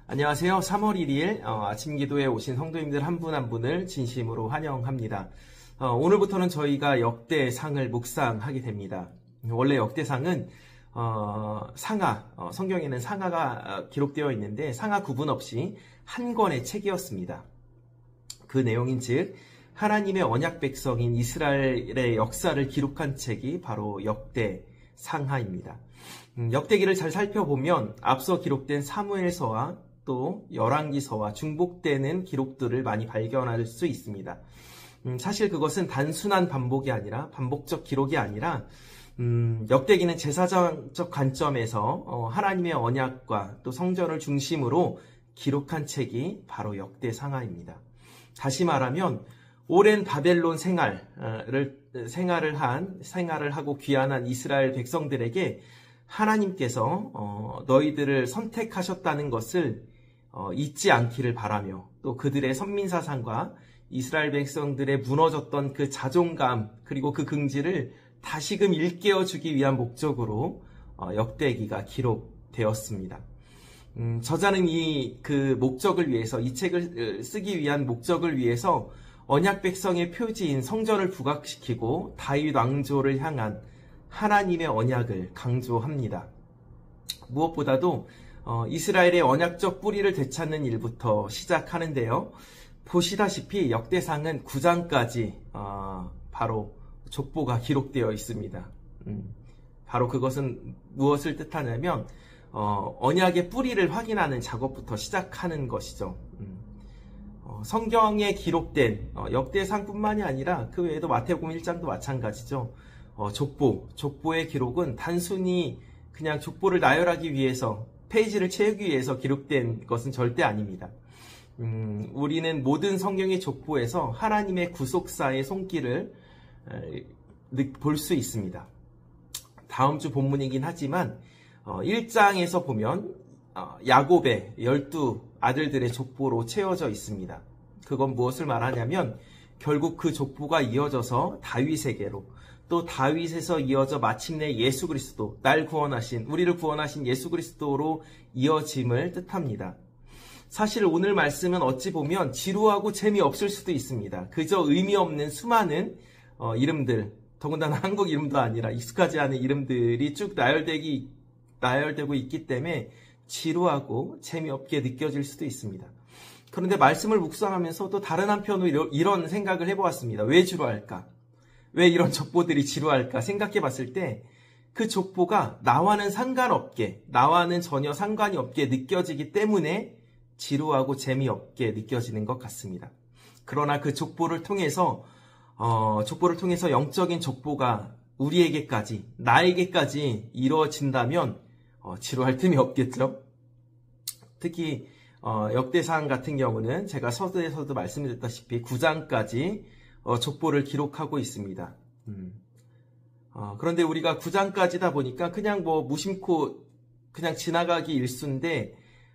안녕하세요. 3월 1일 아침 기도에 오신 성도님들 한 분 한 분을 진심으로 환영합니다. 오늘부터는 저희가 역대상을 묵상하게 됩니다. 원래 역대상은 상하, 성경에는 상하가 기록되어 있는데 상하 구분 없이 한 권의 책이었습니다. 그 내용인즉 하나님의 언약 백성인 이스라엘의 역사를 기록한 책이 바로 역대상하입니다. 역대기를 잘 살펴보면 앞서 기록된 사무엘서와 또 열왕기서와 중복되는 기록들을 많이 발견할 수 있습니다. 사실 그것은 단순한 반복적 기록이 아니라 역대기는 제사장적 관점에서 하나님의 언약과 또 성전을 중심으로 기록한 책이 바로 역대상하입니다. 다시 말하면 오랜 바벨론 생활을 하고 귀환한 이스라엘 백성들에게 하나님께서 너희들을 선택하셨다는 것을 잊지 않기를 바라며 또 그들의 선민사상과 이스라엘 백성들의 무너졌던 그 자존감 그리고 그 긍지를 다시금 일깨워주기 위한 목적으로 역대기가 기록되었습니다. 저자는 그 목적을 위해서 이 책을 쓰기 위한 목적을 위해서 언약 백성의 표지인 성전을 부각시키고 다윗 왕조를 향한 하나님의 언약을 강조합니다. 무엇보다도 이스라엘의 언약적 뿌리를 되찾는 일부터 시작하는데요. 보시다시피 역대상은 9장까지 바로 족보가 기록되어 있습니다. 바로 그것은 무엇을 뜻하냐면 언약의 뿌리를 확인하는 작업부터 시작하는 것이죠. 성경에 기록된 역대상뿐만이 아니라 그 외에도 마태복음 1장도 마찬가지죠. 족보의 기록은 단순히 그냥 족보를 나열하기 위해서 페이지를 채우기 위해서 기록된 것은 절대 아닙니다. 우리는 모든 성경의 족보에서 하나님의 구속사의 손길을 볼 수 있습니다. 다음 주 본문이긴 하지만 1장에서 보면 야곱의 12 아들들의 족보로 채워져 있습니다. 그건 무엇을 말하냐면 결국 그 족보가 이어져서 다윗에게로 또 다윗에서 이어져 마침내 예수 그리스도, 우리를 구원하신 예수 그리스도로 이어짐을 뜻합니다. 사실 오늘 말씀은 어찌 보면 지루하고 재미없을 수도 있습니다. 그저 의미 없는 수많은 이름들, 더군다나 한국 이름도 아니라 익숙하지 않은 이름들이 쭉 나열되고 있기 때문에 지루하고 재미없게 느껴질 수도 있습니다. 그런데 말씀을 묵상하면서 또 다른 한편으로 이런 생각을 해보았습니다. 왜 지루할까? 왜 이런 족보들이 지루할까 생각해 봤을 때 그 족보가 나와는 전혀 상관이 없게 느껴지기 때문에 지루하고 재미없게 느껴지는 것 같습니다. 그러나 그 족보를 통해서 영적인 족보가 나에게까지 이루어진다면 지루할 틈이 없겠죠. 특히 역대상 같은 경우는 제가 서두에서도 말씀드렸다시피 9장까지 족보를 기록하고 있습니다. 그런데 우리가 9장까지다 보니까 그냥 무심코 그냥 지나가기 일쑤인데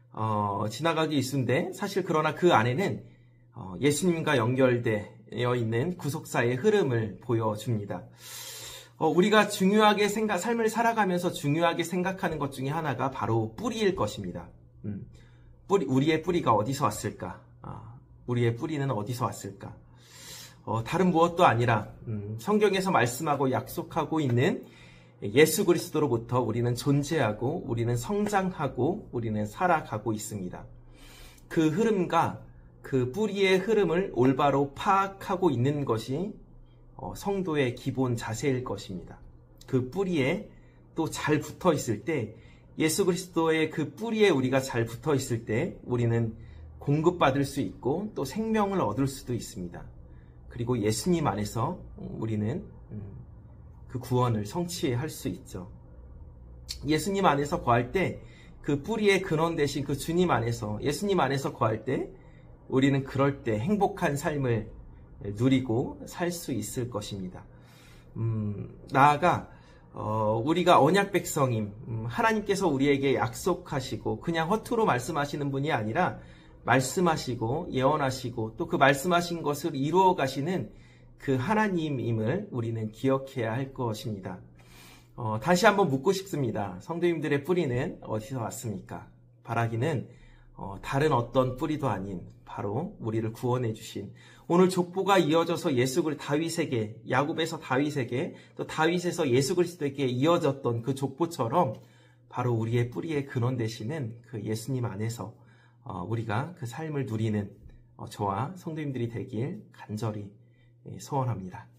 사실 그러나 그 안에는 예수님과 연결되어 있는 구속사의 흐름을 보여줍니다. 우리가 중요하게 삶을 살아가면서 중요하게 생각하는 것 중에 하나가 바로 뿌리일 것입니다. 우리의 뿌리가 어디서 왔을까? 우리의 뿌리는 어디서 왔을까? 다른 무엇도 아니라 성경에서 말씀하고 약속하고 있는 예수 그리스도로부터 우리는 존재하고 우리는 성장하고 우리는 살아가고 있습니다. 그 흐름과 그 뿌리의 흐름을 올바로 파악하고 있는 것이 성도의 기본 자세일 것입니다. 그 뿌리에 또 잘 붙어 있을 때 예수 그리스도의 그 뿌리에 우리가 잘 붙어 있을 때 우리는 공급받을 수 있고 또 생명을 얻을 수도 있습니다. 그리고 예수님 안에서 우리는 그 구원을 성취할 수 있죠. 예수님 안에서 거할 때 그 뿌리의 근원 되신 그 주님 안에서 예수님 안에서 거할 때 우리는 그럴 때 행복한 삶을 누리고 살 수 있을 것입니다. 나아가 우리가 언약 백성임, 하나님께서 우리에게 약속하시고 그냥 허투루 말씀하시는 분이 아니라 말씀하시고 예언하시고 또 그 말씀하신 것을 이루어 가시는 그 하나님임을 우리는 기억해야 할 것입니다. 다시 한번 묻고 싶습니다. 성도님들의 뿌리는 어디서 왔습니까? 바라기는 다른 어떤 뿌리도 아닌 바로 우리를 구원해 주신, 오늘 족보가 이어져서 다윗에게, 야곱에서 다윗에게, 또 다윗에서 예수 그리스도에게 이어졌던 그 족보처럼 바로 우리의 뿌리의 근원 되시는 그 예수님 안에서 우리가 그 삶을 누리는 저와 성도님들이 되길 간절히 소원합니다.